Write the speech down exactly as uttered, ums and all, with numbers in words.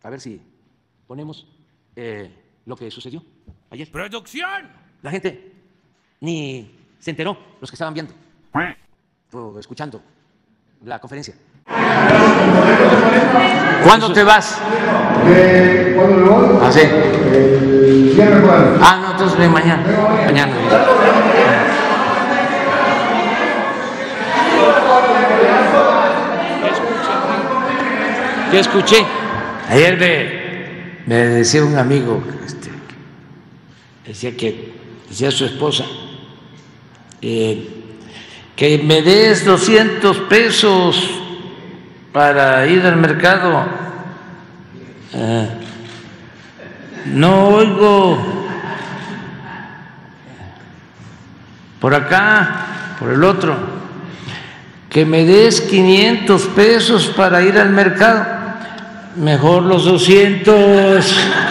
a ver si ponemos eh, lo que sucedió ayer. ¡Producción! La gente ni se enteró, los que estaban viendo o escuchando la conferencia. ¿Cuándo te vas? Eh, ¿Cuándo me voy? Ah, sí. El viernes jueves. Ah, no, entonces ven mañana. Mañana. ¿Qué escuché? Ayer me, me decía un amigo, este, decía que decía su esposa, eh, que me des doscientos pesos para ir al mercado. Eh, no oigo por acá, por el otro, que me des quinientos pesos para ir al mercado. Mejor los doscientos.